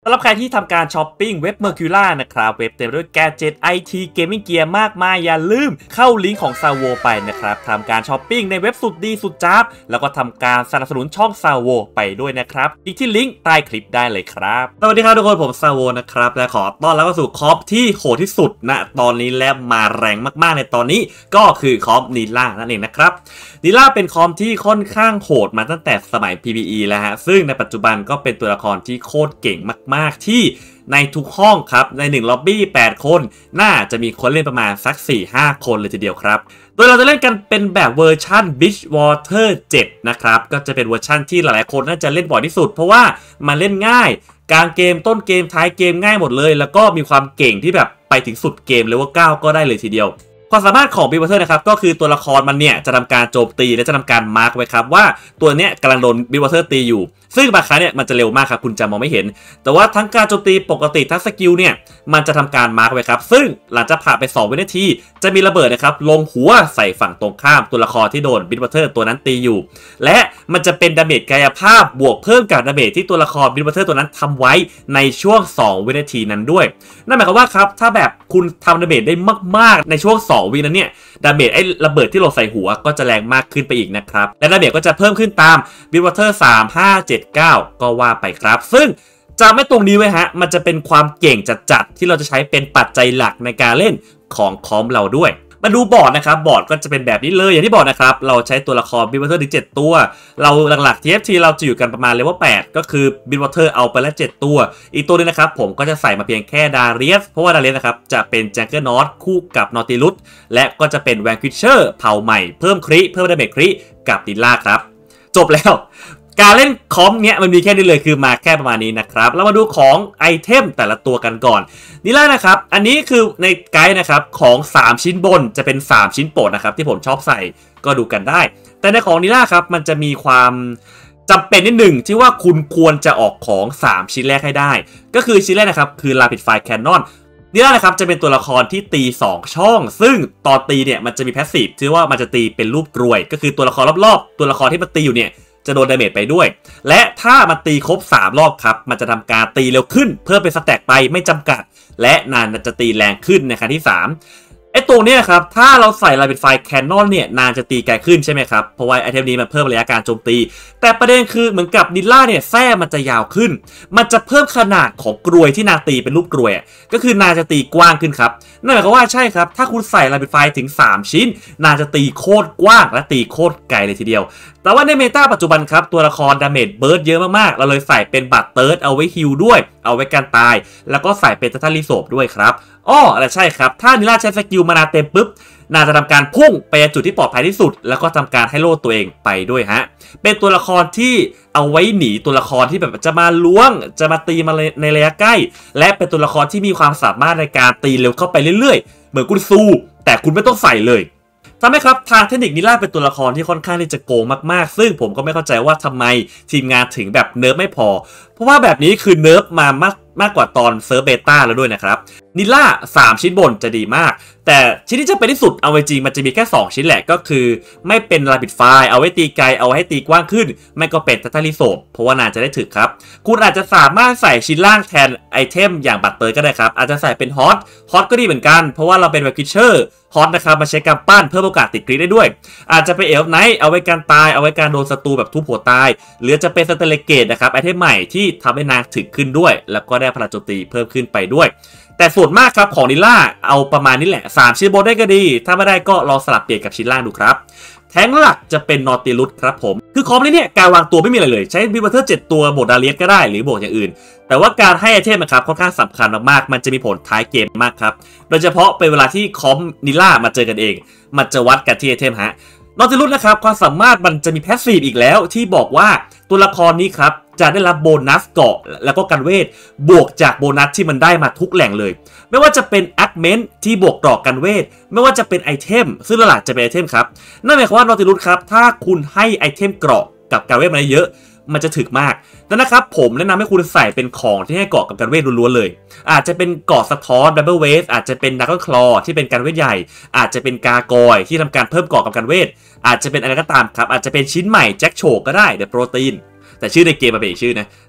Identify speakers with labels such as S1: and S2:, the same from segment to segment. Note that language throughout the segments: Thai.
S1: สำหรับใครที่ทำการช้อปปิ้งเว็บ Mercura นะครับเว็บเต็มไปด้วยแกดเจ็ต IT เกมมิ่งเกียร์มากมายอย่าลืมเข้าลิงก์ของ Salvo ไปนะครับทำการช้อปปิ้งในเว็บสุดดีสุดจ้าบแล้วก็ทำการสนับสนุนช่อง Salvo ไปด้วยนะครับอีกที่ลิงก์ใต้คลิปได้เลยครับสวัสดีครับทุกคนผม Salvo นะครับและขอต้อนรับเข้าสู่คอปที่โหดที่สุดณตอนนี้และมาแรงมากๆในตอนนี้ก็คือคอปนีล่านั่นเองนะครับนีล่าเป็นคอมที่ค่อนข้างโหดมาตั้งแต่สมัย PVE แล้วฮะซึ่งในปัจจุบันก็เป็นตัวละครที่โคตรเก่งมากๆที่ในทุกห้องครับใน1ล็อบบี้8คนน่าจะมีคนเล่นประมาณสัก 4-5 คนเลยทีเดียวครับโดยเราจะเล่นกันเป็นแบบเวอร์ชัน Bridgewater 7 นะครับก็จะเป็นเวอร์ชันที่หลายๆคนน่าจะเล่นบ่อยที่สุดเพราะว่ามันเล่นง่ายกลางเกมต้นเกมท้ายเกมง่ายหมดเลยแล้วก็มีความเก่งที่แบบไปถึงสุดเกมเลเวล9ก็ได้เลยทีเดียวความสามารถของ Bridgewater นะครับก็คือตัวละครมันเนี่ยจะทำการโจมตีและจะทำการมาร์กไว้ครับว่าตัวเนี้ยกำลังโดน Bridgewater ตีอยู่ซึ่งบางครั้งเนี่ยมันจะเร็วมากครับคุณจะมองไม่เห็นแต่ว่าทั้งการโจมตีปกติทั้งสกิลเนี่ยมันจะทำการมาร์กไว้ครับซึ่งหลังจากผ่านไป2วินาทีจะมีระเบิดนะครับลงหัวใส่ฝั่งตรงข้ามตัวละครที่โดน Bridgewater ตัวนั้นตีอยู่และมันจะเป็นดาเมจกายภาพบวกเพิ่มกับดาเมจที่ตัวละคร Bridgewater ตัวนั้นทำไว้ในช่วง2วินาทีนั้นด้วยนั่นหมายความว่าครับถ้าแบบคุณทำดาเมจได้มากๆในช่วง2วินั้นเนี่ยดาเมจไอ้ระเบิดที่ลงใส่หัวก็จะแรงมากขึ้นไปอีกนะครับและดาเมจก็จะเพิ่มขึ้นตาม Bridgewater 3 5 7 9ก็ว่าไปครับซึ่งจำไม่ตรงนี้ไว้ฮะมันจะเป็นความเก่งจัดๆที่เราจะใช้เป็นปัจจัยหลักในการเล่นของคอมเราด้วยมาดูบอร์ดนะครับบอร์ดก็จะเป็นแบบนี้เลยอย่างที่บอกนะครับเราใช้ตัวละคร Bridgewater ถึง7ตัวเราหลักๆ TFT เราจะอยู่กันประมาณเลเวล8ก็คือ Bridgewater เอาไปแล้ว7ตัวอีกตัวนึงนะครับผมก็จะใส่มาเพียงแค่ Darius เพราะว่า Darius นะครับจะเป็น Juggernaut คู่กับ Nautilus และก็จะเป็น Vanquisher เผ่าใหม่เพิ่มคริเพิ่มดาเมจคริกับนิลล่าครับจบแล้วการเล่นคอมเนี้ยมันมีแค่นี้เลยคือมาแค่ประมาณนี้นะครับเรามาดูของไอเทมแต่ละตัวกันก่อนนี่แหละนะครับอันนี้คือในไกด์นะครับของ3ชิ้นบนจะเป็น3ชิ้นโปรดนะครับที่ผมชอบใส่ก็ดูกันได้แต่ในของนี่แหละครับมันจะมีความจำเป็นนิดหนึ่งที่ว่าคุณควรจะออกของ3ชิ้นแรกให้ได้ก็คือชิ้นแรกนะครับคือ Rapid Fire Cannon นี่แหละนะครับจะเป็นตัวละครที่ตี2ช่องซึ่งตอนตีเนี่ยมันจะมีแพสซีฟที่ว่ามันจะตีเป็นรูปกรวยก็คือตัวละครรอบๆตัวละครที่มันตีอยู่เนี่ยจะโดนดาเมจไปด้วยและถ้ามันตีครบ3รอบครับมันจะทำการตีเร็วขึ้นเพิ่มเป็นสแต็กไปไม่จำกัดและนานจะตีแรงขึ้นในครั้งที่3ไอ้ตัวนี้ครับถ้าเราใส่ Rapid Fire Cannon เนี่ยนานจะตีไกลขึ้นใช่ไหมครับเพราะว่าไอเทมนี้มันเพิ่มระยะการโจมตีแต่ประเด็นคือเหมือนกับนิลล่าเนี่ยแส้มันจะยาวขึ้นมันจะเพิ่มขนาดของกรวยที่นางตีเป็นรูปกรวยก็คือนางจะตีกว้างขึ้นครับนั่นหมายความว่าใช่ครับถ้าคุณใส่ Rapid Fire ถึง3ชิ้นนางจะตีโคตรกว้างและตีโคตรไกลเลยทีเดียวแต่ว่าในเมตาปัจจุบันครับตัวละครดาเมจเบิร์ดเยอะมากๆเราเลยใส่เป็นบัตรเติร์ดเอาไว้ฮิลด้วยเอาไว้กันตายแล้วก็ใส่เป็นทัตาลิโซบด้วยครับอะไรใช่ครับถ้านิลล่าใช้สกิลมานาเต็มปุ๊บน่าจะทำการพุ่งไปจุดที่ปลอดภัยที่สุดแล้วก็ทำการให้โล่ตัวเองไปด้วยฮะเป็นตัวละครที่เอาไว้หนีตัวละครที่แบบจะมาล้วงจะมาตีมาในระยะใกล้และเป็นตัวละครที่มีความสามารถในการตีเร็วเข้าไปเรื่อยๆเหมือนกุนซูแต่คุณไม่ต้องใส่เลยทำให้ครับทางเทคนิคนิลล่าเป็นตัวละครที่ค่อนข้างที่จะโกงมากๆซึ่งผมก็ไม่เข้าใจว่าทำไมทีมงานถึงแบบเนิร์ฟไม่พอเพราะว่าแบบนี้คือเนิร์ฟมามากกว่าตอนเซิร์ฟเบต้าแล้วด้วยนะครับนิลล่า3ชิ้นบนจะดีมากแต่ชิ้นที่จะเป็นที่สุดเอาจริงมันจะมีแค่2ชิ้นแหละก็คือไม่เป็น Rapid Fire เอาไว้ตีไกลเอาไว้ให้ตีกว้างขึ้นไม่ก็เป็นทัตตาลิโซบเพราะว่านานจะได้ถึกครับคุณอาจจะสามารถใส่ชิ้นล่างแทนไอเทมอย่างบัตเตอร์ก็ได้ครับอาจจะใส่เป็นฮอตก็ดีเหมือนกันเพราะว่าเราเป็น Vanquisher ฮอตนะครับมาใช้การปั้นเพิ่มโอกาสติดคริได้ด้วยอาจจะเป็นเอลฟ์ไนท์เอาไว้การตายเอาไว้การโดนศัตรูแบบทุบหัวตายหรือจะเป็นสเตเลเกตนะครับไอเทมใหม่ที่ทำให้นางถึกขึ้นด้วยแล้วก็ได้พลังโจมตีเพิ่มขึ้นไปด้วยแต่ส่วนมากครับของนิลล่าเอาประมาณนี้แหละ3ชิ้นบนได้ก็ดีถ้าไม่ได้ก็ลองสลับเปลี่ยนกับชิ้นล่างดูครับแท้งหลักจะเป็นนอติลุสครับผมคือคอมนี้เนี่ยการวางตัวไม่มีอะไรเลยใช้Bridgewater 7ตัวบวกดาเลียสก็ได้หรือบวกอย่างอื่นแต่ว่าการให้ไอเทมนะครับค่อนข้างสำคัญมากๆมันจะมีผลท้ายเกมมากครับโดยเฉพาะเป็นเวลาที่คอมนิลล่ามาเจอกันเองมันจะวัดกันที่ไอเทมฮะนอติลุสนะครับความสามารถมันจะมีแพสซีฟอีกแล้วที่บอกว่าตัวละครนี้ครับจะได้รับโบนัสเกาะแล้วก็กันเวทบวกจากโบนัสที่มันได้มาทุกแหล่งเลยไม่ว่าจะเป็นแอดเมนต์ที่บวกเกราะกันเวทไม่ว่าจะเป็นไอเทมซึ่งหลักจะเป็นไอเทมครับนั่นหมายความว่านอติลุสครับถ้าคุณให้ไอเทมเกราะกับกันเวทมาเยอะมันจะถึกมากดังนั้นนะครับผมแนะนำให้คุณใส่เป็นของที่ให้เกราะกับกันเวทล้วนๆเลยอาจจะเป็นเกราะสะท้อนดับเบิลเวฟอาจจะเป็นดักเกิลคลอที่เป็นกันเวทใหญ่อาจจะเป็นกากอยที่ทำการเพิ่มเกราะกับกันเวทอาจจะเป็นอะไรก็ตามครับอาจจะเป็นชิ้นใหม่แจ็คโชกก็ได้เดี๋ยวโปรตีนแต่ชื่อในเกมมันเป็นอีกชื่อนะ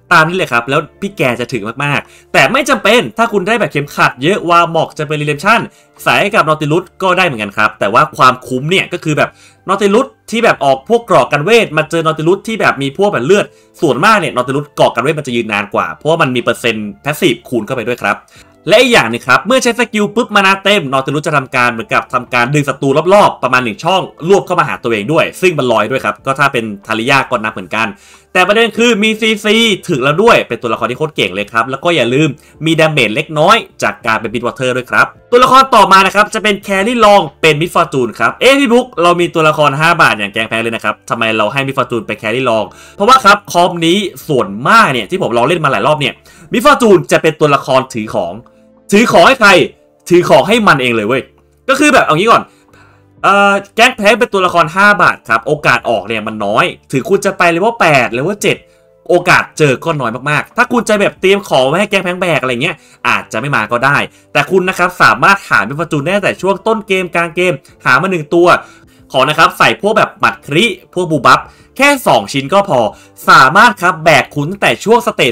S1: ตามนี้เลยครับแล้วพี่แกจะถึงมากๆแต่ไม่จำเป็นถ้าคุณได้แบบเข็มขัดเยอะวาหมอกจะเป็นรีเลมชั่นใส่ให้กับนอติลุสก็ได้เหมือนกันครับแต่ว่าความคุ้มเนี่ยก็คือแบบนอติลุสที่แบบออกพวกกรอกกันเวทมาเจอนอติลุสที่แบบมีพวกแบบเลือดส่วนมากเนี่ยนอติลุสกรอกกันเวทมันจะยืนนานกว่าเพราะว่ามันมีเปอร์เซ็นต์แพสซีฟคูณเข้าไปด้วยครับและอีกอย่างนึงครับเมื่อใช้สกิลปุ๊บมานาเต็มนอติลุสจะทำการเหมือนกับทำการดึงศัตรูรอบๆประมาณ1ช่องรวบเข้ามาหาตัวเองด้วยซึ่งมันลอยด้วยครับก็ถ้าเป็นทาริยาก็นับเหมือนกันแต่ประเด็นคือมีซีถึงแล้วด้วยเป็นตัวละครที่โคตรเก่งเลยครับแล้วก็อย่าลืมมีดาเมจเล็กน้อยจากการเป็นมิดวอเตอร์ด้วยครับตัวละครต่อมานะครับจะเป็นแครี่ลองเป็นมิดฟอร์จูนครับพี่บุ๊กเรามีตัวละคร5 บาทอย่างแกงแพงเลยนะครับทำไมเราให้มิดฟอร์จูนไปแครี่ลองเพราะว่าครับคอมนี้ส่วนมากเนี่ยที่ผมลองเล่นมาหลายรอบเนี่ยมิดฟอร์จูนจะเป็นตัวละครถือของให้ใครถือของให้มันเองเลยเว้ยก็คือแบบเอางี้ก่อนแก๊งแพงเป็นตัวละคร5 บาทครับโอกาสออกเนี่ยมันน้อยถึงคุณจะไปเลเวล8เลเวล7โอกาสเจอก็น้อยมากๆถ้าคุณจะแบบเตรียมของไว้ให้แก๊งแพงแบกอะไรเงี้ยอาจจะไม่มาก็ได้แต่คุณนะครับสามารถหาเป็นฟอร์จูนได้แต่ช่วงต้นเกมกลางเกมหามา1ตัวขอนะครับใส่พวกแบบหมัดคริพวกบูบัฟแค่2ชิ้นก็พอสามารถครับแบกคุณตั้งแต่ช่วงสเตจ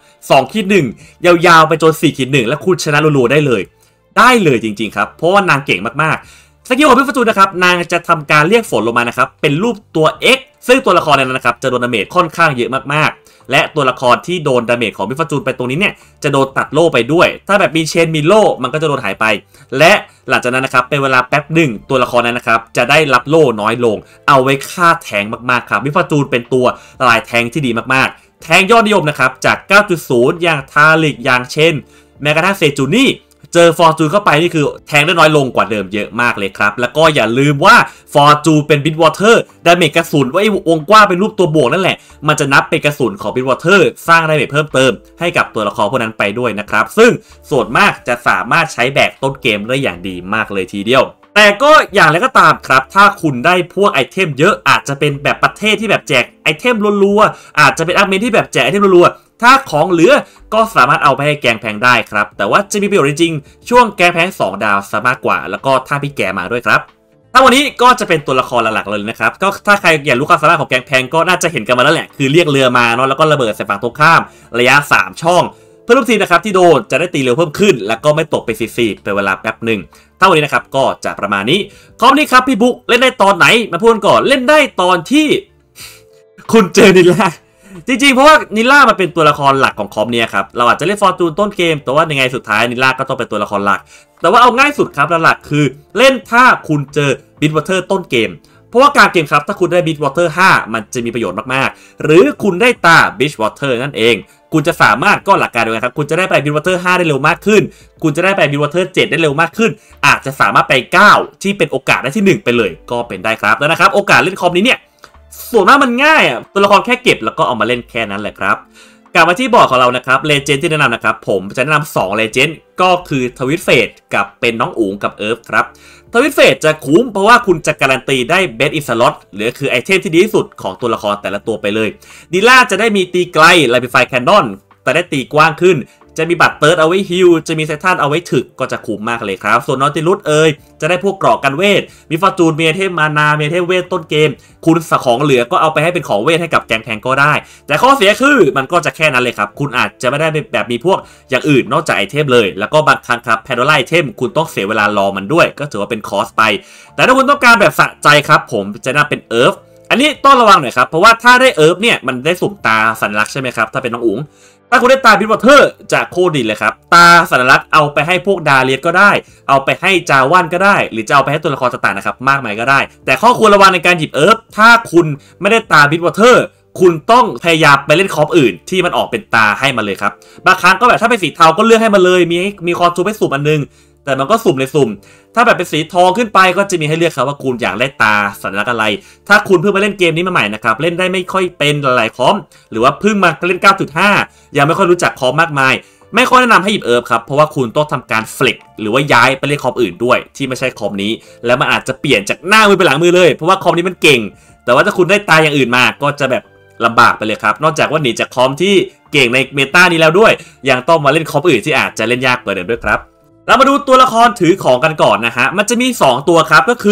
S1: 2-1ยาวๆไปจน4-1แล้วคุณชนะรัวๆได้เลยจริงๆครับเพราะว่านางเก่งมากๆสกิลของพี่ฟอร์จูนนะครับนางจะทำการเรียกฝนลงมานะครับเป็นรูปตัว X ซึ่งตัวละครนั้นนะครับจะโดนดาเมจค่อนข้างเยอะมากๆและตัวละครที่โดนดาเมจของพี่ฟอร์จูนไปตรงนี้เนี่ยจะโดนตัดโล่ไปด้วยถ้าแบบมีเชนมีโล่มันก็จะโดนหายไปและหลังจากนั้นนะครับเป็นเวลาแป๊บหนึ่งตัวละครนั้นนะครับจะได้รับโล่น้อยลงเอาไว้ฆ่าแทงมากๆครับพี่ฟอร์จูนเป็นตัวลายแทงที่ดีมากๆแทงยอดนิยมนะครับจาก 9.0 อย่างทาริกอย่างเชนแม้กระทั่งเซจูนี่เจอฟอร์จูนเข้าไปนี่คือแทงได้น้อยลงกว่าเดิมเยอะมากเลยครับแล้วก็อย่าลืมว่าฟอร์จูนเป็นบิทวอเตอร์ดาเมจกระสุนว่าไอ้วงกว้างเป็นรูปตัวบวกนั่นแหละมันจะนับเป็นกระสุนของบิทวอเตอร์สร้างดาเมจเพิ่มเติมให้กับตัวละครพวกนั้นไปด้วยนะครับซึ่งส่วนมากจะสามารถใช้แบกต้นเกมได้อย่างดีมากเลยทีเดียวแต่ก็อย่างไรก็ตามครับถ้าคุณได้พวกไอเทมเยอะอาจจะเป็นแบบประเทศที่แบบแจกไอเทมรัวๆอาจจะเป็นอาร์เมนที่แบบแจกไอเทมรัวๆถ้าของเหลือก็สามารถเอาไปให้แกงแพงได้ครับแต่ว่าจะมีประโยชน์จริงๆช่วงแกงแพง2 ดาวซะมากกว่าแล้วก็ถ้าพี่แกมาด้วยครับถ้าวันนี้ก็จะเป็นตัวละครหลักๆเลยนะครับก็ถ้าใครอยากรู้ความสามารถของแกงแพงก็น่าจะเห็นกันมาแล้วแหละคือเรียกเรือมาเนาะแล้วก็ระเบิดใส่ฝั่งตรงข้ามระยะ3 ช่องเพื่อทุกทีนะครับที่โดนจะได้ตีเร็วเพิ่มขึ้นแล้วก็ไม่ตกไปฟรีๆเป็นเวลาแป๊บหนึ่งถ้าวันนี้นะครับก็จะประมาณนี้คอมนี้ครับพี่บุ๊กเล่นได้ตอนไหนมาพูดก่อนเล่นได้ตอนที่คุณเจอนิล่าจริงๆเพราะว่านิล่ามันเป็นตัวละครหลักของคอมเนี่ยครับเราอาจจะเล่นฟอร์จูนต้นเกมแต่ว่าในไงสุดท้ายนิล่าก็ต้องเป็นตัวละครหลักแต่ว่าเอาง่ายสุดครับหลักคือเล่นถ้าคุณเจอบิทวอเตอร์ต้นเกมเพราะว่าการเกมครับถ้าคุณได้บิทวอเตอร์5มันจะมีประโยชน์มากๆหรือคุณได้ตาบิชวอเตอร์นั่นเองคุณจะสามารถก็หลักการเดียวกันครับคุณจะได้ไปบิทวอเตอร์5ได้เร็วมากขึ้นคุณจะได้ไปบิทวอเตอร์7ได้เร็วมากขึ้นอาจจะสามารถไป9ที่เป็นโอกาสได้ที่1ไปเลยก็เป็นได้ครับแล้วนะครับโอกาสเล่นคอมนี้เนี่ยส่วนมากมันง่ายอ่ะตัวละครแค่เก็บแล้วก็เอามาเล่นแค่นั้นแหละครับกลับมาที่บอร์ดของเรานะครับเลเจนด์ที่แนะนำนะครับผมจะแนะนำ2เลเจนด์ก็คือทวิตเฟดกับเป็นน้องอุ๋งกับเอิร์ฟครับทวิตเฟดจะคุ้มเพราะว่าคุณจะการันตีได้เบสอินสล็อตหรือคือไอเทมที่ดีที่สุดของตัวละครแต่ละตัวไปเลยดีล่าจะได้มีตีไกลไลบิไฟแคนนอนแต่ได้ตีกว้างขึ้นจะมีบัตรเติร์ดเอาไว้ฮิลจะมีเซทันเอาไว้ถึกก็จะคุ้มมากเลยครับส่วนนอติลุสจะได้พวกกรอกกันเวทมีฟอร์จูนมีไอเทมมานามีไอเทมเวทต้นเกมคุณสะของเหลือก็เอาไปให้เป็นของเวทให้กับแกงแพงก็ได้แต่ข้อเสียคือมันก็จะแค่นั้นเลยครับคุณอาจจะไม่ได้แบบมีพวกอย่างอื่นนอกจากไอเทมเลยแล้วก็บางครั้งครับแพนโดไลไอเทมคุณต้องเสียเวลารอมันด้วยก็ถือว่าเป็นคอสไปแต่ถ้าคุณต้องการแบบสะใจครับผมจะแนะนำเป็นเอิร์ฟอันนี้ต้องระวังหน่อยครับเพราะว่าถ้าได้เอิร์ฟเนี่ยมันได้สุ่มตาสัญลักษณ์ใช่ไหมครับถ้าเป็นน้องอุ๋งถ้าคุณได้ตาบิทวอเตอร์จะโคตรดีเลยครับตาสัญลักษณ์เอาไปให้พวกดาเลียสก็ได้เอาไปให้จาวันก็ได้หรือจะเอาไปให้ตัวละครต่างๆนะครับมากมายก็ได้แต่ข้อควรระวังในการหยิบเอิร์ฟถ้าคุณไม่ได้ตาบิทวอเตอร์คุณต้องพยายามไปเล่นคอปอื่นที่มันออกเป็นตาให้มันเลยครับบางครั้งก็แบบถ้าเป็นสีเทาก็เลือกให้มันเลยมีคอซูให้สุ่มอันนึงแต่มันก็สุ่มในสุ่มถ้าแบบเป็นสีทองขึ้นไปก็จะมีให้เลือกครับว่าคุณอยากได้ตาสัญลักษณ์อะไรถ้าคุณเพิ่งมาเล่นเกมนี้มาใหม่นะครับเล่นได้ไม่ค่อยเป็นหลายๆคอมหรือว่าเพิ่งมาเล่น 9.5 ยังไม่ค่อยรู้จักคอมมากมายไม่ค่อยแนะนำให้หยิบเอิร์ฟครับเพราะว่าคุณต้องทำการเฟล็กหรือว่าย้ายไปเล่นคอมอื่นด้วยที่ไม่ใช่คอมนี้แล้วมันอาจจะเปลี่ยนจากหน้ามือไปหลังมือเลยเพราะว่าคอมนี้มันเก่งแต่ว่าถ้าคุณได้ตาอย่างอื่นมาก็จะแบบลำบากไปเลยครับนอกจากว่าหนีจากคอมที่เก่งในเมตานี้แล้วด้วยยังต้องมาเล่นคอมอื่นที่อาจจะเล่นยากกว่าเดิมด้วยครับเรามาดูตัวละครถือของกันก่อนนะฮะมันจะมี2ตัวครับก็คือ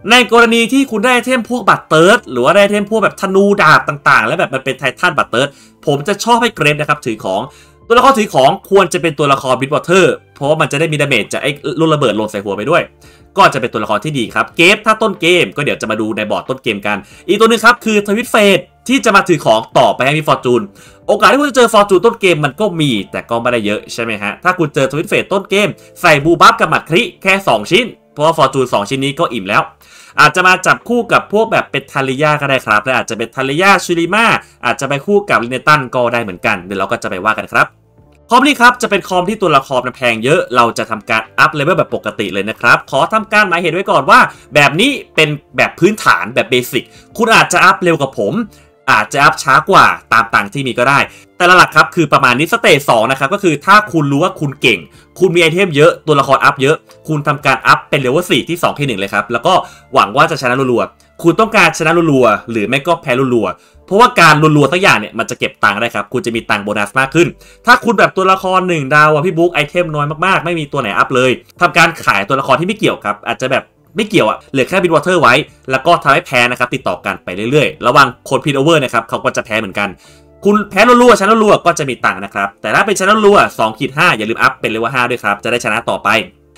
S1: ในกรณีที่คุณได้ไอเทมพวกบัตเติร์ดหรือว่าได้ไอเทมพวกแบบธนูดาบต่างๆแล้วแบบมันเป็นไททันบัตเติร์ดผมจะชอบให้เกรฟนะครับถือของตัวละครถือของควรจะเป็นตัวละครบิทวอเตอร์เพราะว่ามันจะได้มีดาเมจจากไอ้ลูกระเบิดหล่นใส่หัวไปด้วยก็จะเป็นตัวละครที่ดีครับเกฟถ้าต้นเกมก็เดี๋ยวจะมาดูในบอร์ดต้นเกมกันอีกตัวนึงครับคือทวิตเฟสที่จะมาถือของต่อไปให้มีฟอร์จูนโอกาสที่คุณจะเจอฟอร์จูนต้นเกมมันก็มีแต่ก็ไม่ได้เยอะใช่ไหมฮะถ้าคุณเจอทวิตเฟสต้นเกมใส่บูบัฟกับหมัดคริแค่2ชิ้นเพราะว่าฟอร์จูน2ชิ้นนี้ก็อิ่มแล้วอาจจะมาจับคู่กับพวกแบบเป็นทาริยาก็ได้ครับและอาจจะเป็นทาริยาชูริมาอาจจะไปคู่กับลิเนตันก็ได้เหมือนกันเดี๋ยวเราก็จะไปว่ากันครับคอมนี้ครับจะเป็นคอมที่ตัวละครมันแพงเยอะเราจะทำการอัพเลเวลแบบปกติเลยนะครับขอทำการหมายเหตุไว้ก่อนว่าแบบนี้เป็นแบบพื้นฐานแบบเบสิกคุณอาจจะอัพเร็วกว่าผมอาจจะอัพช้ากว่าตามต่างที่มีก็ได้แต่หลักครับคือประมาณนี้สเตจ2นะครับก็คือถ้าคุณรู้ว่าคุณเก่งคุณมีไอเทมเยอะตัวละครอัพเยอะคุณทำการอัพเป็นเลเวล4ที่2ที่1เลยครับแล้วก็หวังว่าจะชนะรัวๆคุณต้องการชนะรัวๆหรือไม่ก็แพ้รัวๆเพราะว่าการรัวๆสักอย่างเนี่ยมันจะเก็บตังค์ได้ครับคุณจะมีตังค์โบนัสมากขึ้นถ้าคุณแบบตัวละคร1ดาวพี่บุ๊กไอเทมน้อยมากๆไม่มีตัวไหนอัพเลยทำการขายตัวละครที่ไม่เกี่ยวครับอาจจะแบบไม่เกี่ยวอะเหลือแค่บิทวอเตอร์ไว้แล้วก็ทำให้แพ้นะครับติดต่อกันไปเรื่อยๆระวังคนพินโอเวอร์นะครับเขาก็จะแพ้เหมือนกันคุณแพ้รัวๆชนะรัวๆก็จะมีตังค์นะครับแต่ถ้าเป็นชนะรัว2-5อย่าลืมอัพเป็นเลเวล5ด้วยครับจะได้ชนะต่อไป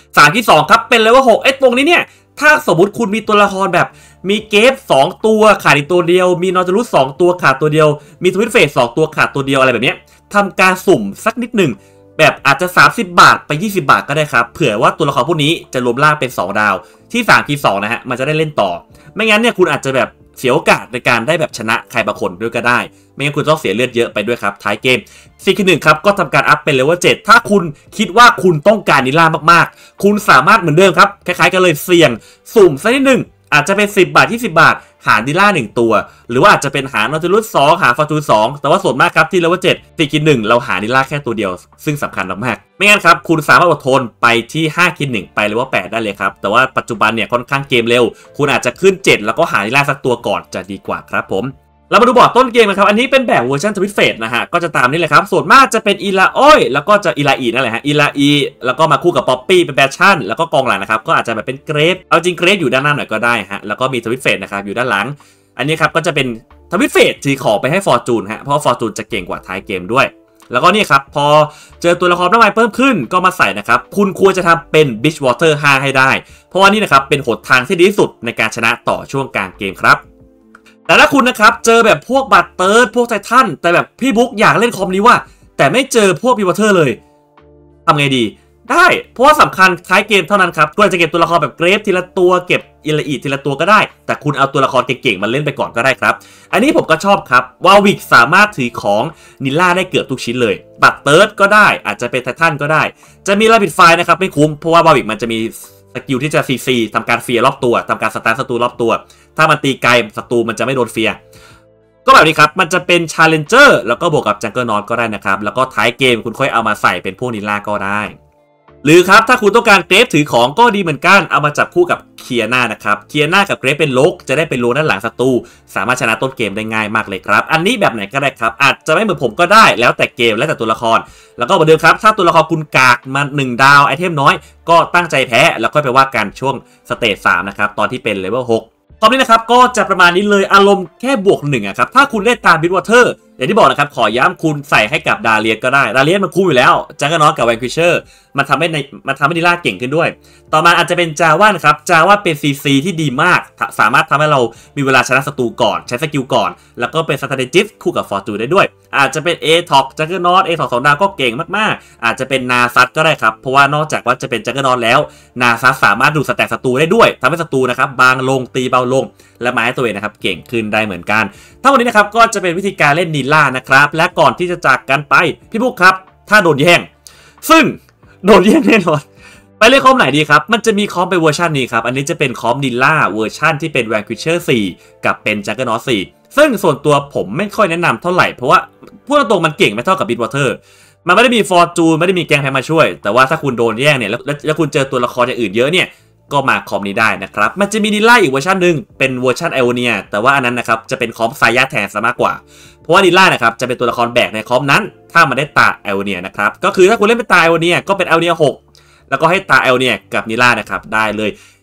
S1: 3-2ครับเป็นเลเวล6ตรงนี้เนี่ยถ้าสมมติคุณมีตัวละครแบบมีเกฟ2ตัวขาดอีกตัวเดียวมีนอร์ตูรุส2ตัวขาดตัวเดียวมีทวิตเฟส2ตัวขาดตัวเดียวอะไรแบบนี้ทำการสุ่มสักนิดหนึ่งแบบอาจจะ30 บาทไป20 บาทก็ได้ครับเผื่อว่าตัวละครพวกนี้จะรวมร่างเป็น2ดาวที่3-2นะฮะมันจะได้เล่นต่อไม่งั้นเนี่ยคุณอาจจะแบบเสียโอกาสในการได้แบบชนะใครบางคนด้วยก็ได้ไม่งั้นคุณต้องเสียเลือดเยอะไปด้วยครับท้ายเกม4-1ครับก็ทำการอัพเป็นเลเวล7ถ้าคุณคิดว่าคุณต้องการนิล่ามากๆคุณสามารถเหมือนเดิมครับคล้ายๆกันเลยเสี่ยงสุ่มสักนิดหนึ่งอาจจะเป็น10 บาท20 บาทหานิล่า1ตัวหรือว่าอาจจะเป็นหานอร์ตูรุส2หาฟอร์จูน2แต่ว่าส่วนมากครับที่เลเวล7 4-1เราหานิล่าแค่ตัวเดียวซึ่งสำคัญมากๆไม่งั้นครับคุณสามารถอดทนไปที่5-1ไปเลเวล8ได้เลยครับแต่ว่าปัจจุบันเนี่ยค่อนข้างเกมเร็วคุณอาจจะขึ้น7แล้วก็หานิล่าสักตัวก่อนจะดีกว่าครับผมเรามาดูบอร์ดต้นเกมนะครับอันนี้เป็นแบบเวอร์ชันทวิตเฟสนะฮะก็จะตามนี่เลยครับส่วนมากจะเป็นอีลาอ้อยแล้วก็จะอีลาอีนั่นแหละฮะอีลาอีแล้วก็มาคู่กับป๊อปปี้เป็นแบชชั่นแล้วก็กองหลังนะครับก็อาจจะแบบเป็นเกรฟเอาจริงเกรฟอยู่ด้านหน้าหน่อยก็ได้ฮะแล้วก็มีทวิตเฟสนะครับอยู่ด้านหลังอันนี้ครับก็จะเป็นทวิตเฟสที่ขอไปให้ฟอร์จูนฮะเพราะฟอร์จูนจะเก่งกว่าท้ายเกมด้วยแล้วก็นี่ครับพอเจอตัวละครน้ำมันเพิ่มขึ้นก็มาใส่นะครับคุณควรจะทำเป็น Bridgewater 5ให้ได้เพราะว่านี่นะครับเป็นหนทางที่ดีที่สุดในการชนะต่อช่วงกลางเกมครับแต่ถ้าคุณนะครับเจอแบบพวกบัตเติร์ดพวกไททันแต่แบบพี่บุ๊กอยากเล่นคอมนี้ว่าแต่ไม่เจอพวกบิทวอเตอร์เลยทำไงดีได้เพราะว่าสำคัญท้ายเกมเท่านั้นครับคุณจะเก็บตัวละครแบบเกรฟทีละตัวเก็บอิลาอีทีละตัวก็ได้แต่คุณเอาตัวละครเก่งๆมาเล่นไปก่อนก็ได้ครับอันนี้ผมก็ชอบครับวาวิกสามารถถือของนิล่าได้เกือบทุกชิ้นเลยบัตเติร์ดก็ได้อาจจะเป็นไททันก็ได้จะมีลาบิดไฟนะครับไม่คุ้มเพราะว่าวาวิกมันจะมีสกิลที่จะซีทำการเฟียร์รอบตัวทำการสตาร์ศัตรูรอบตัวถ้ามันตีไกลศัตรูมันจะไม่โดนเฟียร์ก็แบบนี้ครับมันจะเป็น Challenger แล้วก็บวกกับ Jungle Nod ก็ได้นะครับแล้วก็ท้ายเกมคุณค่อยเอามาใส่เป็นพวกนิล่าก็ได้หรือครับถ้าคุณต้องการเกรฟถือของก็ดีเหมือนกันเอามาจับคู่กับเคียนานะครับเคียนากับเกรฟเป็นโลกจะได้เป็นโลด้านหลังศัตรูสามารถชนะต้นเกมได้ง่ายมากเลยครับอันนี้แบบไหนก็ได้ครับอาจจะไม่เหมือนผมก็ได้แล้วแต่เกมแล้วแต่ตัวละครแล้วก็เหมือนเดิมครับถ้าตัวละครคุณกากมา1 ดาวไอเทมน้อยก็ตั้งใจแพ้แล้วค่อยไปว่ากันช่วงสเตจ3นะครับตอนที่เป็นเลเวล6ตอนนี้นะครับก็จะประมาณนี้เลยอารมณ์แค่บวก1ครับถ้าคุณเล่นตามบิทวอเตอร์อย่างที่บอกนะครับขอย้ำคุณใส่ให้กับดาเลียนก็ได้ดาเลียนมันคุ้มอยู่แล้วจังกะนอตกับแวนควิชเชอร์มันทำให้นิล่าเก่งขึ้นด้วยต่อมาอาจจะเป็นจาว่านะครับจาว่าเป็นซีที่ดีมากสามารถทำให้เรามีเวลาชนะศัตรูก่อนใช้สกิลก่อนแล้วก็เป็นสตาร์จิฟคู่กับฟอร์จูนได้ด้วยอาจจะเป็นท็อกจังกะนอตท็อก2 ดาวก็เก่งมากๆอาจจะเป็นนาซัตก็ได้ครับเพราะว่านอกจากว่าจะเป็นจังกะนอตแล้วนาซัตสามารถดูดสแต็กศัตรูได้ด้วยทำให้ศัตรูนะครับบางลงตีเบาลงและมาให้ตัวเองนะครับเก่งขึ้นได้เหมือนกันทั้งหมดนี้นะครับก็จะเป็นวิธีการเล่นนิล่านะครับและก่อนที่จะจากกันไปพี่บุ๊คครับถ้าโดนแย่งซึ่งโดนแย่งแน่นอนไปเล่นคอมไหนดีครับมันจะมีคอมไปเวอร์ชันนี้ครับอันนี้จะเป็นคอมนิล่าเวอร์ชันที่เป็น Vanquisher 4กับเป็น Juggernaut 4ซึ่งส่วนตัวผมไม่ค่อยแนะนำเท่าไหร่เพราะว่าพูดตรงๆมันเก่งไม่เท่ากับ Bitwater มันไม่ได้มีฟอร์จูนไม่ได้มีแกงแพงมาช่วยแต่ว่าถ้าคุณโดนแย่งเนี่ยแล้วคุณเจอตัวละครอย่างอื่นเยอะเนี่ยก็มาคอมนี้ได้นะครับมันจะมีนิล่าอีกเวอร์ชันหนึ่งเป็นเวอร์ชันไอโอเนียแต่ว่าอันนั้นนะครับจะเป็นคอมไซยาแทนซะมากกว่าเพราะว่านิล่านะครับจะเป็นตัวละครแบกในคอมนั้นถ้ามันได้ตาไอโอเนียนะครับก็คือถ้าคุณเล่นเป็นตาไอโอเนียก็เป็นไอโอเนีย6แล้วก็ให้ตาไอโอเนียกับนิล่านะครับได้เลย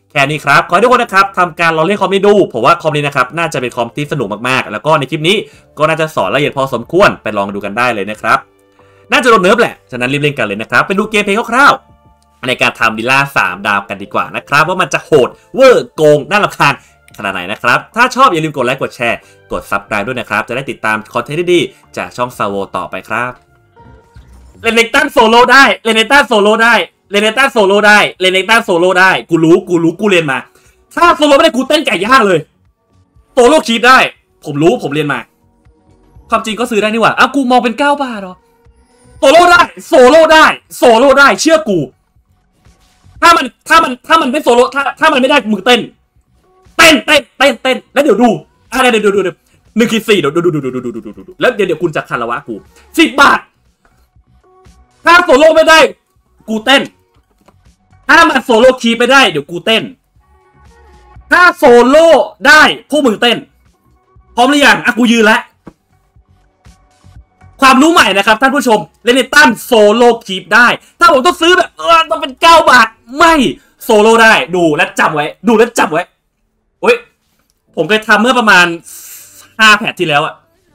S1: แค่นี้ครับขอให้ทุกคนนะครับทำการลองเล่นคอมนี้ดูผมว่าคอมนี้นะครับน่าจะเป็นคอมที่สนุกมากๆแล้วก็ในคลิปนี้ก็น่าจะสอนละเอียดพอสมควรไปลองดูกันได้เลยนะครับน่าจะโดนเนิร์ฟแหละฉะนั้นรีบเล่นกันเลยนะครับไปดูเกมเพลย์คร่าวๆในการทำดิล่า3 ดาวกันดีกว่านะครับว่ามันจะโหดเวอร์โกงน่ารำคาญขนาดไหนนะครับถ้าชอบอย่าลืมกดไลค์กดแชร์กด Subscribe ด้วยนะครับจะได้ติดตามคอนเทนต์ดีๆจากช่องซาโวต่อไปครับเลเนตันโซโล่ได้เลเนตันโซโล่ได้เลเนตันโซโล่ได้เลเนตันโซโล่ได้กูรู้กูเรียนมาถ้าโซโล่ไม่ได้กูเต้นไก่ย่างเลยโซโล่คีปได้ผมรู้ผมเรียนมาความจริงก็ซื้อได้นี่หว่าอ้าวกูมองเป็น9 บาทเหรอโซโล่ได้โซโล่ได้โซโล่ได้เชื่อกูถ้ามันไม่โซโล่ถ้ามันไม่ได้มึงเต้นแล้วเดี๋ยวดูเดี๋ยวดู1.4เดี๋ยวดูแล้วเดี๋ยวคุณจะคารวะกู10 บาทถ้าโซโล่ไม่ได้กูเต้นถ้ามันโซโล่คีปไม่ได้เดี๋ยวกูเต้นถ้าโซโล่ได้พวกมึงเต้นพร้อมหรือยังอ่ะกูยืนแล้วความรู้ใหม่นะครับท่านผู้ชมเลเนตันโซโล่คีปได้ถ้าผมต้องซื้อแบบต้องเป็น9 บาทไม่โซโล่ได้ดูและจำไว้โอ้ยผมเคยทำเมื่อประมาณ5 แพทที่แล้วอะ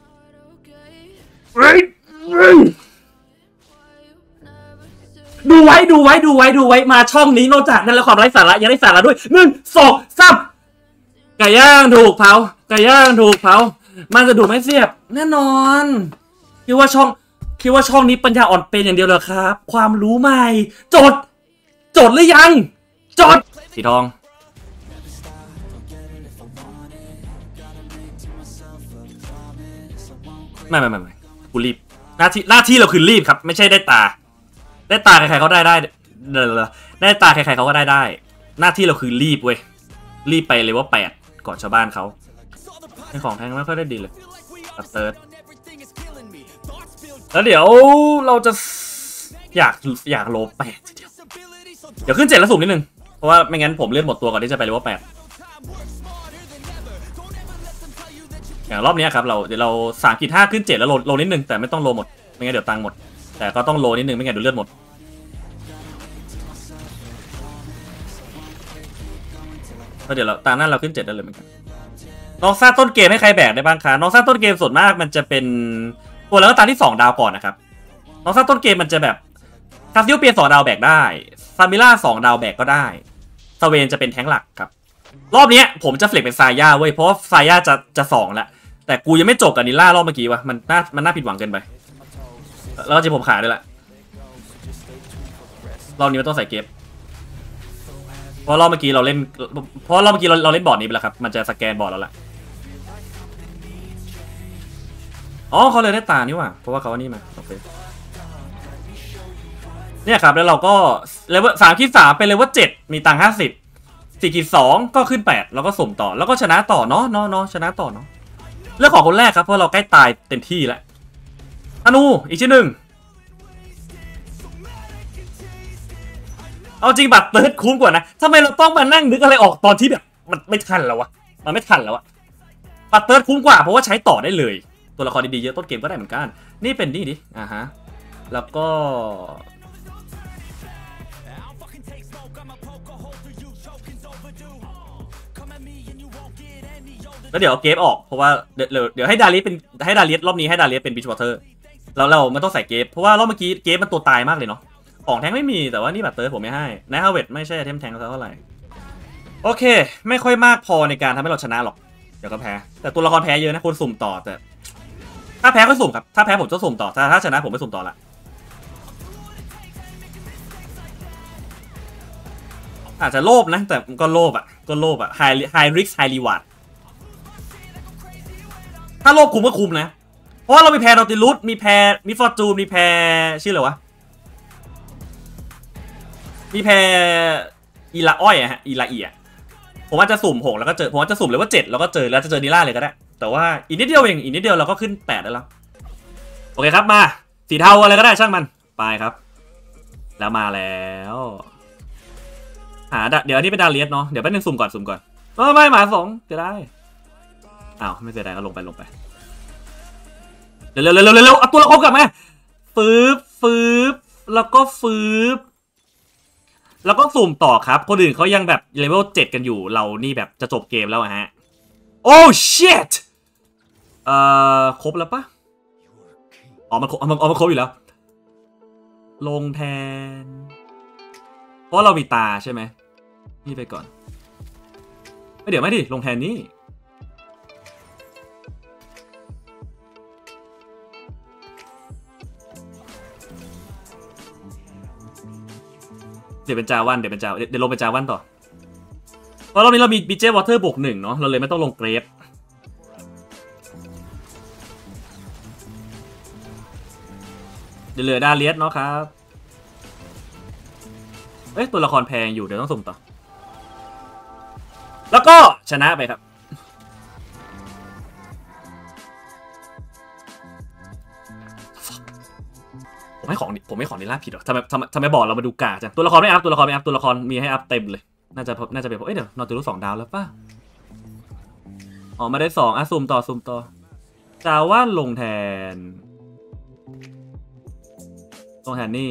S1: ดูไว้มาช่องนี้นอกจากนั้นแล้วความไร้สาระยังได้สาระด้วย1 2 3ไก่ย่างถูกเผามันจะดูไม่เสียบแน่นอนคิดว่าช่องนี้ปัญญาอ่อนเป็นอย่างเดียวเหรอครับความรู้ใหม่จดหรือยังจดสีทองไม่กูรีบหน้าที่เราคือรีบครับไม่ใช่ได้ตาใครๆเขาได้ตาใครๆเขาก็ได้หน้าที่เราคือรีบเว้ยรีบไปเลยว่า8ก่อนชาวบ้านเขาในของแทงไม่ค่อยได้ดีเลยตัดเติร์ดแล้วเดี๋ยวเราจะอยากโล8ทีเดียวเดี๋ยวขึ้น7แล้วสุ่มนิดนึงเพราะว่าไม่งั้นผมเลื่อนหมดตัวก่อนที่จะไปเลยว่า8อย่างรอบนี้ครับเดี๋ยวเรา3.5ขึ้น7แล้วโลนิดนึงแต่ไม่ต้องโลหมดไม่งั้นเดี๋ยวตังหมดแต่ก็ต้องโลนิดนึงไม่งั้นเดี๋ยวเลือดหมดแล้วเดี๋ยวตามนั้นเราขึ้น7ได้เลยเหมือนกันน้องซ่าต้นเกมให้ใครแบกได้บ้างคะน้องซ่าต้นเกมส่วนมากมันจะเป็นตัวแล้วก็ตามที่2 ดาวก่อนนะครับน้องซ่าต้นเกมมันจะแบบคาซิโอเปีย2 ดาวแบกได้ซามิล่า2 ดาวแบกก็ได้สเวนจะเป็นแท้งหลักครับรอบนี้ผมจะเฟล็กเป็นซาย่าเว้ยเพราะว่าซาย่าจะ2แล้วแต่กูยังไม่จบกับนิล่ารอบเมื่อกี้วะมันน่าผิดหวังเกินไปแล้วจะผมขายด้วยละรอบนี้มันต้องใส่เก็บเพราะรอบเมื่อกี้เราเล่นบอร์ดนี้ไปแล้วครับมันจะสแกนบอร์ดแล้วล่ะอ๋อเขาเลยได้ตานี่ว่ะเพราะว่าเขาว่านี่มาโอเคเนี่ยครับแล้วเราก็เลเวล3.3เป็นเลเวล7มีตังค์50 4.2ก็ขึ้น8แล้วก็สุ่มต่อแล้วก็ชนะต่อเนาะชนะต่อเนาะเรื่องของคนแรกครับเพราะเราใกล้ตายเต็มที่แล้วธนูอีกชิ้นหนึ่งเอาจริงบัตรเติร์ดคุ้มกว่านะทำไมเราต้องมานั่งนึกอะไรออกตอนที่แบบมันไม่ทันแล้ววะบัตรเติร์ดคุ้มกว่าเพราะว่าใช้ต่อได้เลยตัวละครดีๆเยอะต้นเกมก็ได้เหมือนกันนี่เป็นนี่ดิฮะแล้วก็แล้วเดี๋ยวเกฟออกเพราะว่าเดี๋ยวให้ดาริสรอบนี้ให้ดาริสเป็นบิชวอเตอร์แล้วเราไม่ต้องใส่เกฟเพราะว่ารอบเมื่อกี้เกฟมันตัวตายมากเลยเนาะของแทงไม่มีแต่ว่านี่แบบเติร์ดผมไม่ให้ในฮาวเวิร์ดไม่ใช่เทมแทงเท่าไหร่โอเคไม่ค่อยมากพอในการทำให้เราชนะหรอกเดี๋ยวก็แพ้แต่ตัวละครแพ้เยอะนะคนสุ่มต่อแต่ถ้าแพ้ก็สุ่มครับถ้าแพ้ผมจะสุ่มต่อถ้าชนะผมไม่สุ่มต่อละอาจจะโลภนะแต่ก็โลภอ่ะhigh risk high reward ถ้าโลภคุ้มก็คุ้มนะเพราะว่าเรามีแพร์ดอติลุสมีฟอร์จูนมีแพร์ชื่ออะไรวะมีแพร์อีลาอ้อยอะฮะอีลาเอียผมว่าจะสุ่ม6แล้วก็เจอผมว่าจะสุ่มเลยว่า7แล้วก็เจอนิล่าเลยก็ได้แต่ว่าอีกนิดเดียวเราก็ขึ้น8ได้แล้วโอเคครับมาสีเทาอะไรก็ได้ช่างมันไปครับแล้วมาแล้วเดี๋ยวอันนี้เป็นดาเลียสเนาะเดี๋ยวแป๊บนึงสุ่มก่อนไม่หมา2จะได้อ้าวไม่เสียดายก็ลงไปเร็วเอาตัวละครกลับมาฟืบแล้วก็ฟืบแล้วก็สุ่มต่อครับคนอื่นเขายังแบบเลเวล7กันอยู่เรานี่แบบจะจบเกมแล้วฮะโอ้ shit ครบแล้วปะอ๋อมันครบมันครบอยู่แล้วลงแทนเพราะเรามีตาใช่ไหมนี่ไปก่อนไม่เดี๋ยวไม่ดิลงแทนนี่เดี๋ยวเป็นจาวันเดี๋ยวลงเป็นจาวันต่อเพราะรอบนี้เรามีบีเจวอเตอร์บวก1เนาะเราเลยไม่ต้องลงเกรฟเดี๋ยวเหลือดาเลียสเนาะครับเอ้ยตัวละครแพงอยู่เดี๋ยวต้องสุ่มต่อแล้วก็ชนะไปครับผมไม่ของนิล่าผิดหรอทำไมบอกเรามาดูกาจังตัวละครไม่อัพตัวละครมีให้อัพเต็มเลยน่าจะเป็นเอ้ยเดี๋ยวนอติลุส2 ดาวแล้วป่ะอ๋อไม่ได้2สุ่มต่อจาว่าลงแทนนี่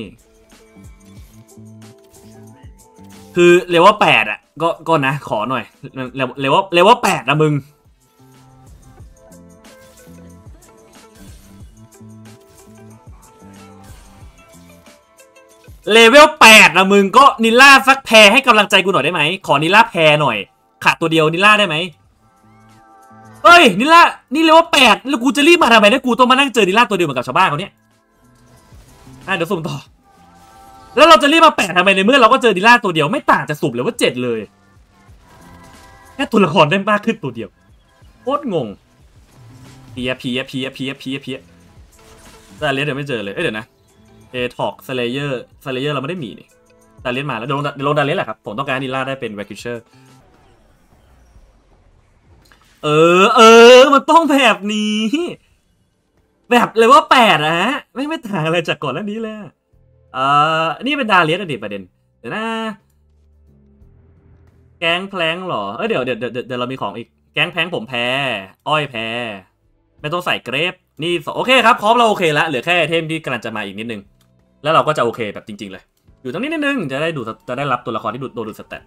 S1: คือเลเวล8อ่ะก็นะขอหน่อยเลเวล8นะมึงเลเวล8นะมึงก็นิล่าสักแพรให้กำลังใจกูหน่อยได้ไหมขอนิล่าแพรหน่อยขาดตัวเดียวนิล่าได้ไหมเฮ้ยนิล่านี่เลเวล8แล้วกูจะรีบมาทำไมเนี่ยกูต้องมานั่งเจอนิล่าตัวเดียวเหมือนกับชาวบ้านเขาเนี่ยเดี๋ยวสุ่มต่อแล้วเราจะรีบมา8ทำไมในเมื่อเราก็เจอนิล่าตัวเดียวไม่ต่างจากสุ่มเลยว่า7เลยแค่ตัวละครได้มากขึ้นตัวเดียวโคตรงงเพียแต่เลียนเดี๋ยวไม่เจอเลยเดี๋ยวนะทอกสเลเยอร์เราไม่ได้มีนี่ดาเลียนมาแล้วลงดาเลียนแหละครับผมต้องการนิล่าได้เป็นแวคิวเชอร์มันต้องแบบนี้แบบเลยว่า8นะฮะไม่ต่างอะไรจากก่อนหน้านี้เลยนี่เป็นดาเลียนอดีตประเด็นเดี๋ยวนะแก๊งแพลงหรอเดี๋ยวเรามีของอีกแก๊งแพลงผมแพ้อ้อยแพ้ไม่ต้องใส่เกรฟนี่โอเคครับพร้อมเราโอเคแล้วเหลือแค่เทมที่กำลังจะมาอีกนิดนึงแล้วเราก็จะโอเคแบบจริงๆเลยอยู่ตรงนี้นิดนึงจะได้รับตัวละครที่โดนดูดสเตต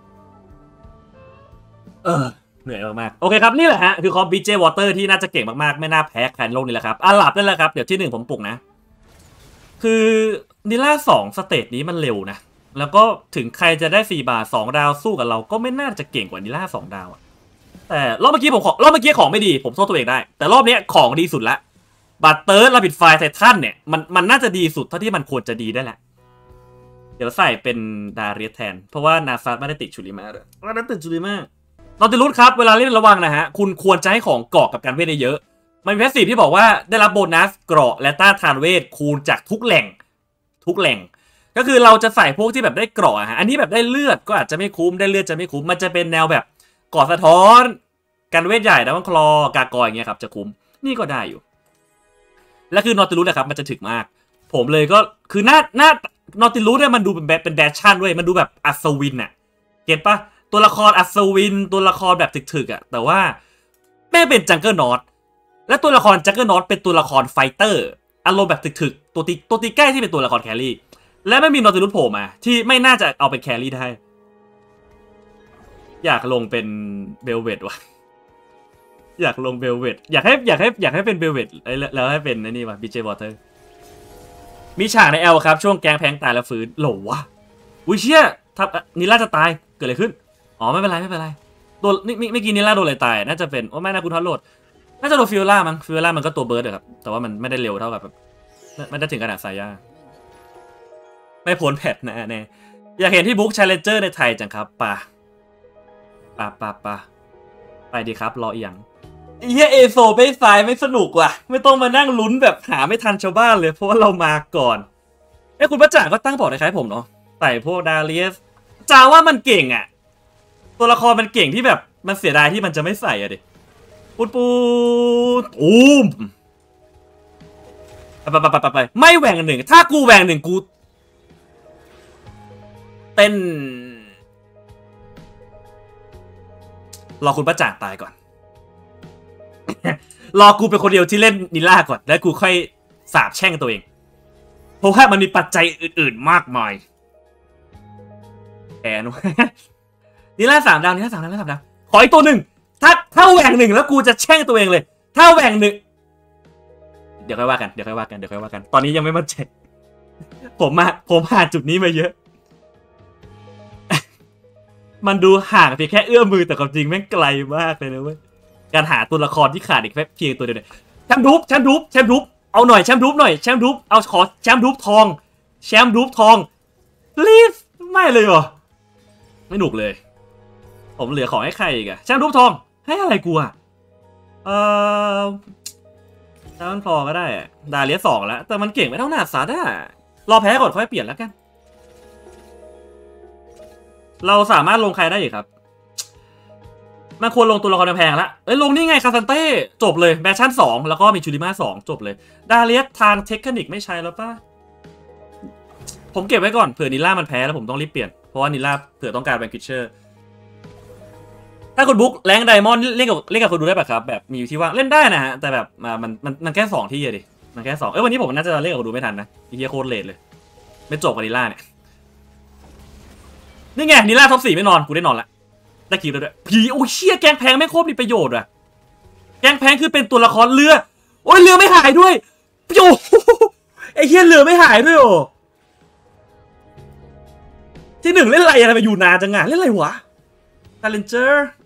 S1: เหนื่อยมากๆโอเคครับนี่แหละฮะคือคอมบีเจวอเตอร์ที่น่าจะเก่งมากๆไม่น่าแพ้แคนโลกนี่แหละครับหลับได้แล้วครับเดี๋ยวที่1ผมปลุกนะคือนิล่า2สเตจนี้มันเร็วนะแล้วก็ถึงใครจะได้4 บาท2 ดาวสู้กับเราก็ไม่น่าจะเก่งกว่านิล่า2 ดาวแต่รอบเมื่อกี้ของไม่ดีผมโทษตัวเองได้แต่รอบนี้ของดีสุดละบัตเตอร์ลาบิดไฟไททันเนี่ยมันน่าจะดีสุดเท่าที่มันควรจะดีได้แหละเดี๋ยวใส่เป็นดาเรียสแทนเพราะว่านาซาไม่ได้ติดชูริมาเลยไม่ได้ติดชูริมาเราจะรู้ครับเวลาเล่นระวังนะฮะคุณควรจะให้ของเกราะกับการเวทได้เยอะมันมีแพสซีฟที่บอกว่าได้รับโบนัสเกราะและต้านทานเวทคูณจากทุกแหล่งก็คือเราจะใส่พวกที่แบบได้เกราะฮะอันนี้แบบได้เลือดก็อาจจะไม่คุ้มได้เลือดจะไม่คุ้มมันจะเป็นแนวแบบเกราะสะท้อนการเวทใหญ่ดับเบิลคลอกากอยอย่างเงี้ยครับจะคุ้มนี่ก็ได้อยู่และคือนอติลุสนะครับมันจะถึกมากผมเลยก็คือหน้านอติลุสเนี่ยมันดูเป็นแบชชั่นด้วยมันดูแบบอัศวินอะเก็ตปะตัวละครอัศวินตัวละครแบบถึกๆอะแต่ว่าแม่เป็นจังเกิลนอตและตัวละครจังเกิลนอตเป็นตัวละครไฟเตอร์อารมณ์แบบถึกๆตัวตีใกล้ที่เป็นตัวละครแครี่และไม่มีนอติลุสโผล่มาที่ไม่น่าจะเอาไปแครี่ได้อยากลงเป็นเบลเวตวะอยากลงเบลเวตอยากให้เป็นเบลเวตแล้วให้เป็นนี่วะบีเจวอเตอร์มีฉากในแอลครับช่วงแกงแพงตายแล้วฟื้นโหลวะวิเชียนิล่าจะตายเกิดอะไรขึ้นอ๋อไม่เป็นไรโดนไม่กินนิล่าโดนอะไรตายน่าจะเป็นไม่น่าคุณทัศโหลดน่าจะโดนฟิลล่ามั้งฟิลล่ามันก็ตัวเบิร์ดครับแต่ว่ามันไม่ได้เร็วเท่ากับแบบไม่ได้ถึงขนาดไซย่าไม่พ้นแพทนะแน่อยากเห็นที่บุ๊กชาเลนเจอร์ในไทยจังครับป่ะไปดีครับรออีกอย่างเอโซไม่สายไม่สนุกว่ะไม่ต้องมานั่งลุ้นแบบหาไม่ทันชาวบ้านเลยเพราะว่าเรามาก่อนคุณประจ่างก็ตั้งบอกคล้ายๆผมเนาะใส่พวกดาเลียสจาว่ามันเก่งอ่ะตัวละครมันเก่งที่แบบมันเสียดายที่มันจะไม่ใส่อะดิปูตูมไปไม่แหว่ง1ถ้ากูแหว่ง1กูเต้นรอคุณประจ่างตายก่อนรอกูเป็นคนเดียวที่เล่นนิล่าก่อนแล้วกูค่อยสาบแช่งตัวเองเพราะว่ามันมีปัจจัยอื่นๆมากมายแอนนิล่า3 ดาวนิล่า3 ดาวนิล่า3 ดาวขออีกตัวหนึ่งถ้าแหว่ง1แล้วกูจะแช่งตัวเองเลยถ้าแหว่ง1เดี๋ยวค่อยว่ากันตอนนี้ยังไม่มั่นใจผมผ่านจุดนี้มาเยอะ มันดูห่างเพียงแค่เอื้อมมือแต่ความจริงแม่งไกลมากเลยนะเว้ยการหาตัวละครที่ขาดอีกแค่เพียงตัวเดียวเนี่ยแชมป์รูปเอาหน่อยแชมป์รูปเอาขอแชมป์รูปทองplease ไม่เลยเหรอไม่หนุกเลยผมเหลือของให้ใครอีกอะแชมป์รูปทองให้อะไรกูอะแชมป์ทองก็ได้ดาเลีย2แล้วแต่มันเก่งไม่เท่าหน้าซาด้ารอแพ้ก่อนค่อยเปลี่ยนแล้วกันเราสามารถลงใครได้อีกครับมันควรลงตัวละครแพงแล้วลงนี่ไงคาซันเต้จบเลยแบชชั่น2แล้วก็มีชูริมา2จบเลยดาเลียทางเทคนิคไม่ใช่แล้วป่ะผมเก็บไว้ก่อนเผื่อนิล่ามันแพ้แล้วผมต้องรีบเปลี่ยนเพราะว่านิล่าเผื่อต้องการแบงกิเชอร์ถ้าคุณบุ๊กแรงไดมอนด์เล่นกับคนดูได้ป่ะครับแบบมีอยู่ที่ว่างเล่นได้นะฮะแต่แบบมันแค่2ที่ดิมันแค่2วันนี้ผมน่าจะเล่นกับคนดูไม่ทันนะอีเหี้ยโคตรเลทเลยไม่จบกับนิล่าเนี่ยนี่ไงนิล่าท็อป4ไม่นอนกูได้นอนละได้คิวแล้วด้วยผีโอ้เชี่ยแกงแพงไม่โคตรมีประโยชน์ว่ะแกงแพงคือเป็นตัวละครเรือโอ้ยเรือไม่หายด้วยโอ้ไอ้เชี่ยเรือไม่หายด้วยโอ้ที่1เล่นอะไรไปอยู่นานจังงะเล่นอะไรวะคาเลนเจอร์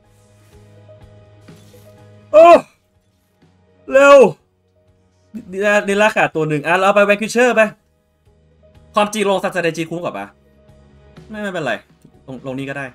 S1: โอ้เร็วนิล่าขาดตัว1เราไปแวนคิเชอร์ไปความจริงลงซัตเดจีคุ้มกว่าปะไม่เป็นไรลงนี้ก็ได้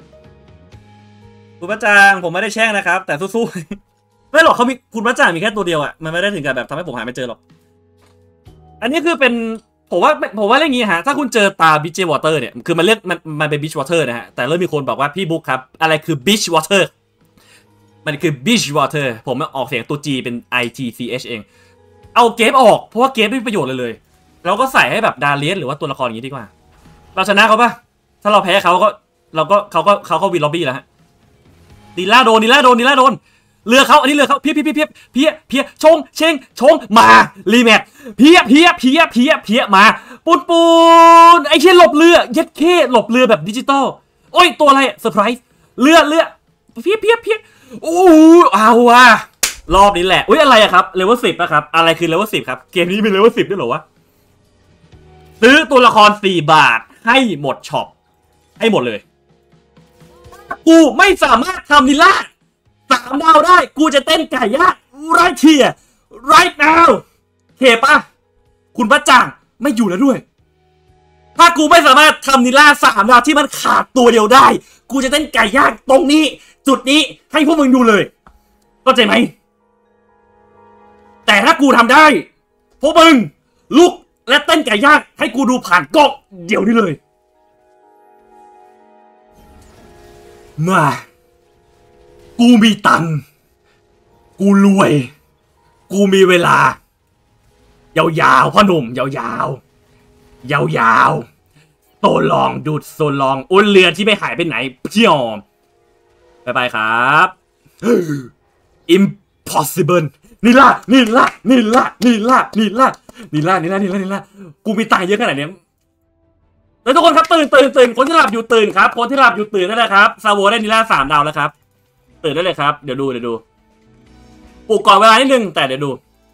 S1: คุณพระจางผมไม่ได้แช่งนะครับแต่สู้ๆไม่หรอกเขามีคุณพระจางมีแค่ตัวเดียวอ่ะมันไม่ได้ถึงกับแบบทำให้ผมหาไม่เจอหรอกอันนี้คือเป็นผมว่าเรื่องนี้ฮะถ้าคุณเจอตาบิชวอเตอร์เนี่ยคือมันเรียกมันเป็นบิชวอเตอร์นะฮะแต่เริ่มมีคนบอกว่าพี่บุ๊คครับอะไรคือบิชวอเตอร์มันคือบิชวอเตอร์ผมออกเสียงตัว G เป็น ITCH เองเอาเกฟออกเพราะว่าเกฟไม่มีประโยชน์เลยเราก็ใส่ให้แบบดาเลียสหรือว่าตัวละครอย่างนี้ดีกว่าเราชนะเขาปะถ้าเราแพ้เขาก็วินล็อบบี้แล้วฮะดีล่าโดนเรือเขาอันนี้เรือเขาเพี้ยชงมารีแมทเพี้ยมาปูนไอ้เชี่ยหลบเรือเย็ดเข้หลบเรือแบบดิจิตอลโอ้ยตัวอะไรเซอร์ไพรส์เรือเพี้ยโอ้เอาว่ะรอบนี้แหละอุ้ยอะไรอะครับเลเวล10นะครับอะไรคือเลเวล10ครับเกมนี้เป็นเลเวล10ด้วยเหรอวะซื้อตัวละคร4 บาทให้หมดช็อปให้หมดเลยกูไม่สามารถทำนิล่า3 ดาวได้กูจะเต้นไก่ย่าง right here right now เทปะคุณพระจ่างไม่อยู่แล้วด้วยถ้ากูไม่สามารถทำนิล่า3 ดาวที่มันขาดตัวเดียวได้กูจะเต้นไก่ย่างตรงนี้จุดนี้ให้พวกมึงดูเลยเข้าใจไหมแต่ถ้ากูทำได้พวกมึงลุกและเต้นไก่ย่างให้กูดูผ่านกล้องเดี๋ยวนี้เลยมากูมีตังค์กูรวยกูมีเวลายาวๆพ่อหนุ่มยาวโซลองดูดโซลองอุ้นเรือที่ไม่หายไปไหนเพี้ยมไปครับ impossible นี่ล่ะกูมีตังค์เยอะขนาดนี้แล้วทุกคนครับตื่นคนที่หลับอยู่ตื่นครับคนที่หลับอยู่ตื่นได้แล้วครับซาโวได้นิล่า3 ดาวแล้วครับตื่นได้เลยครับเดี๋ยวดูปลุกก่อนเวลานิดนึงแต่เดี๋ยวดู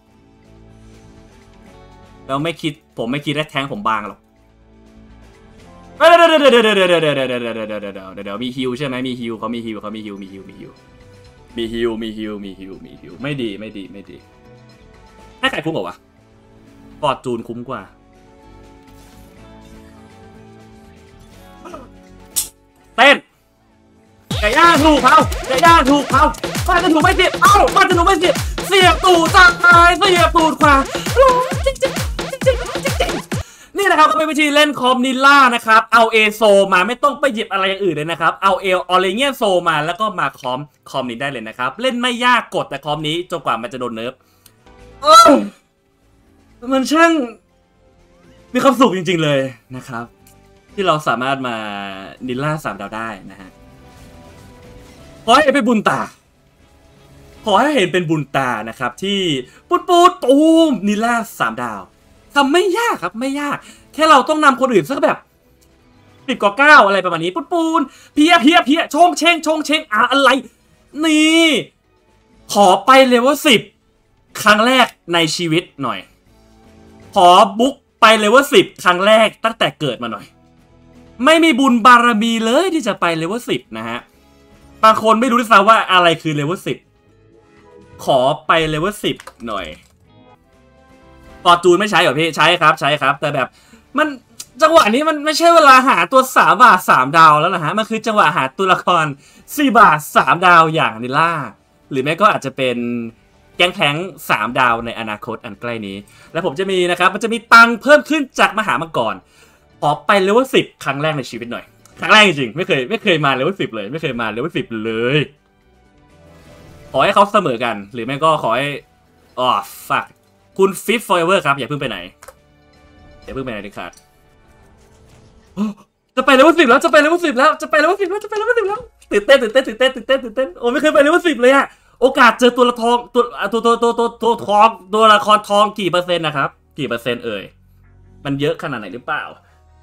S1: แล้วผมไม่คิดแรกแทงผมบางหรอกเดี๋ยวมีฮิวใช่ไหมมีฮิวเขามีฮิวไม่ดีให้ใครคุ้มกว่าวะฟอร์จูนคุ้มกว่าเต้นไก่ย่างถูกเขาบ้านจะถูกไม่เสียบเสียบตูดซ้ายเสียบตูดขวาจริงนี่นะครับก็เป็นวิธีเล่นคอมนิล่านะครับเอาเอโซมาไม่ต้องไปหยิบอะไรอย่างอื่นเลยนะครับเอาออเรเงียโซมาแล้วก็มาคอมนี้ได้เลยนะครับเล่นไม่ยากกดแต่คอมนี้จนกว่ามันจะโดนเนิร์ฟมันช่างมีความสุขจริงๆเลยนะครับที่เราสามารถมานิล่า3 ดาวได้นะฮะขอให้เป็นบุญตาขอให้เห็นเป็นบุญตานะครับที่ปูตูมนิล่า3 ดาวทำไม่ยากครับไม่ยากแค่เราต้องนำคนอื่นสักแบบ 10 กว่า 9อะไรประมาณนี้ปูนเพียชงเชงอะไรนี่ขอไปเลเวล10ครั้งแรกในชีวิตหน่อยขอบุ๊กไปเลเวล10ครั้งแรกตั้งแต่เกิดมาหน่อยไม่มีบุญบารมีเลยที่จะไปเลเวล10นะฮะบางคนไม่รู้ด้วยซ้ำว่าอะไรคือเลเวล10ขอไปเลเวล10หน่อยฟอร์จูนไม่ใช้เหรอพี่ใช้ครับแต่แบบมันจังหวะนี้มันไม่ใช่เวลาหาตัว3 บาท 3 ดาวแล้วนะฮะมันคือจังหวะหาตัวละคร4 บาท 3 ดาวอย่างนิล่าหรือแม้ก็อาจจะเป็นแก๊งแท้ง3 ดาวในอนาคตอันใกล้นี้และผมจะมีนะครับมันจะมีตังค์เพิ่มขึ้นจากมหามังกรขอไปเลเวล10ครั้งแรกในชีวิตหน่อยครั้งแรกจริงๆไม่เคยมาเลเวล10เลยไม่เคยมาเลเวล10เลยขอให้เขาเสมอกันหรือไม่ก็ขอให้fuck คุณฟิตฟอร์เวอร์ครับอย่าเพิ่งไปไหนดิครับจะไปเลเวล10แล้วตื่นเต้นโอ้ไม่เคยไปเลเวล10เลยอะโอกาสเจอตัวละครตัวละครทองกี่เปอร์เซ็นต์นะครับกี่เปอร์เซ็นต์มันเยอะขนาดไหนหรือเปล่า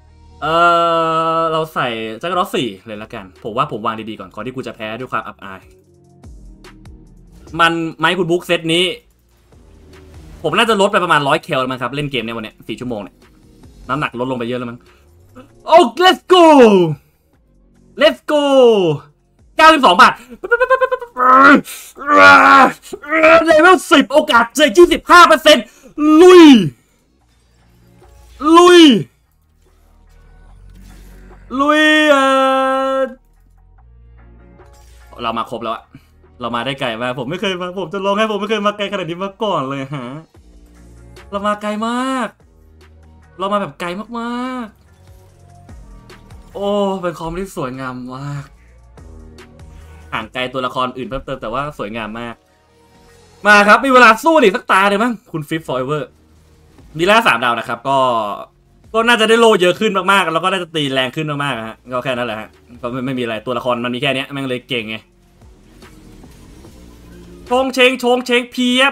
S1: เราใส่จักรรอ4เลยละกันผมว่าผมวางดีๆก่อนที่กูจะแพ้ด้วยความอับอายมันไม้คุณบุ๊กเซตนี้ผมน่าจะลดไปประมาณ100 เคลแล้วมั้งครับเล่นเกมในวันนี้4 ชั่วโมงเนี่ยน้ำหนักลดลงไปเยอะแล้วมั้งโอ้ let's go 92 บาทเลเวล10โอกาสเจอ25%ลุยเรามาครบแล้วอะเรามาได้ไกลมากผมไม่เคยมาผมจะลงให้ผมไม่เคยมาไกลขนาดนี้มาก่อนเลยฮะเรามาไกลมากเรามาแบบไกลมากๆโอ้เป็นคอมที่สวยงามมากห่างไกลตัวละครอื่นเพิ่มเติมแต่ว่าสวยงามมากมาครับมีเวลาสู้อีกสักตาเลยมั้งคุณฟิฟฟอร์เวอร์ดีล่า3 ดาวนะครับก็น่าจะได้โลเยอะขึ้นมากๆแล้วก็น่าจะตีแรงขึ้นมากๆฮะก็แค่นั้นแหละฮะก็ไม่มีอะไรตัวละครมันมีแค่นี้แม่งเลยเก่งไงชงเชงเพีย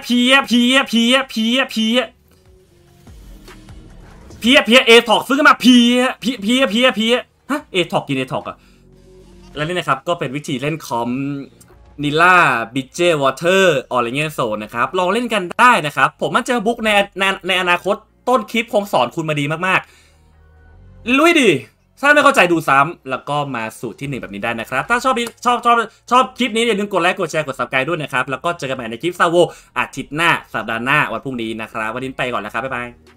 S1: เอทอกซื้อมาเพียฮะเอทอกกินเอทอกอะแล้วนี่นะครับก็เป็นวิธีเล่นคอมนิล่าบิเจวอเตอร์ออริเนโซนะครับลองเล่นกันได้นะครับผมมันเจอบุ๊กในอนาคตต้นคลิปคงสอนคุณมาดีมากๆลุยดิถ้าไม่เข้าใจดูซ้ำแล้วก็มาสูตรที่1แบบนี้ได้นะครับถ้าชอบคลิปนี้อย่าลืมกดไลค์กดแชร์กด Subscribe ด้วยนะครับแล้วก็เจอกันใหม่ในคลิปซาโวอาทิตย์หน้าสัปดาห์หน้าวันพรุ่งนี้นะครับวันนี้ไปก่อนแล้วครับบ๊ายบาย